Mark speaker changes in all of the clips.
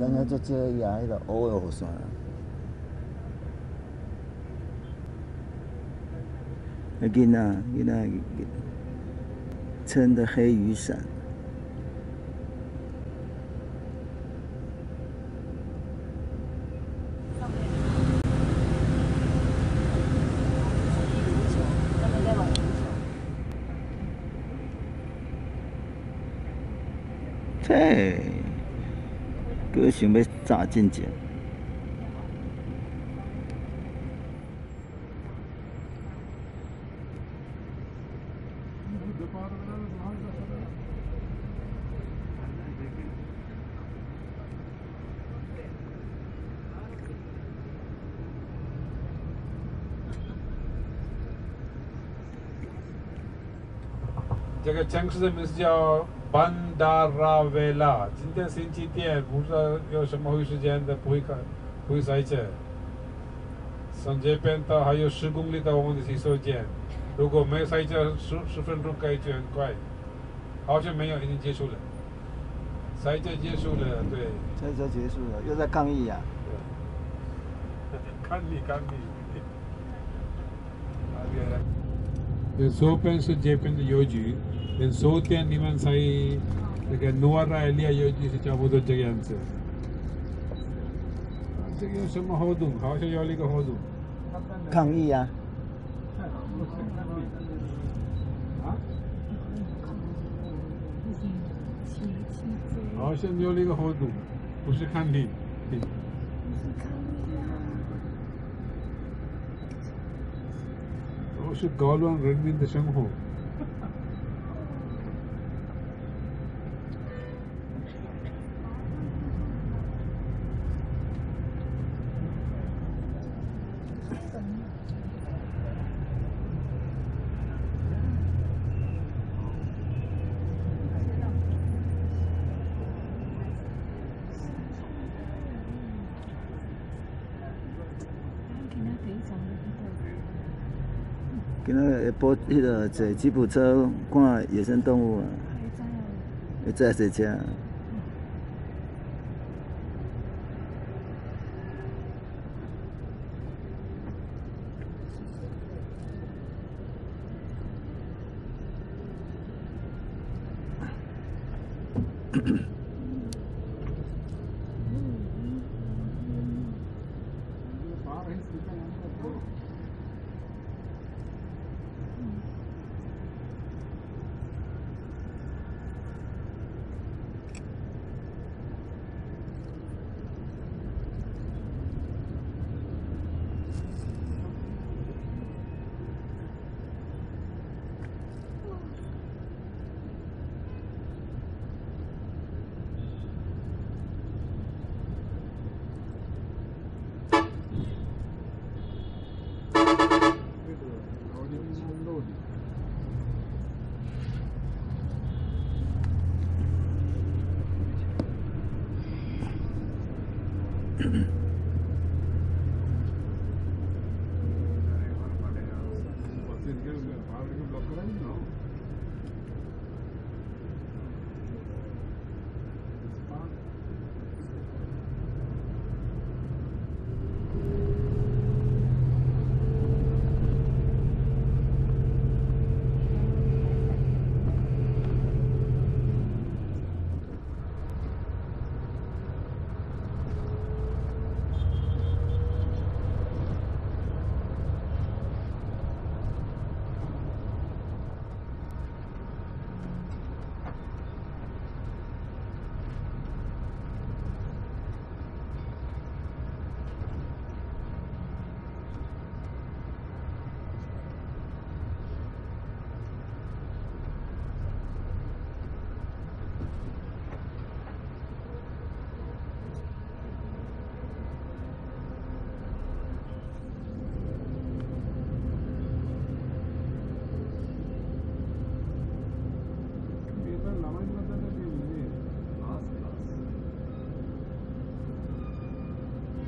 Speaker 1: 人家足少伊啊，迄个乌的雨伞。囡仔撑的黑雨伞。 嘿，佫想要炸进前。
Speaker 2: 这个城市的名字叫 Bandaravela。今天星期天，不知道有什么回时间的，不会塞车。从这边到还有10公里到我们的洗手间，如果没有塞车，10分钟可以去很快。好像没有，已经结束了。塞车结束了，对。
Speaker 1: 塞车结束了，又在抗议呀、
Speaker 2: 对。抗议。左边是这边的邮局，跟昨天你们在那个努瓦拉利亚邮局是差不多这个样子。这个有什么活动？好像有一个活动。
Speaker 1: 抗议啊！
Speaker 2: 啊？好像有一个活动，不是抗议。是搞乱人民的生活。
Speaker 1: 今仔下晡迄个坐吉普车看野生动物啊，会载坐车。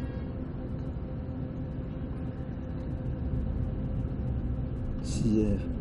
Speaker 1: 是的。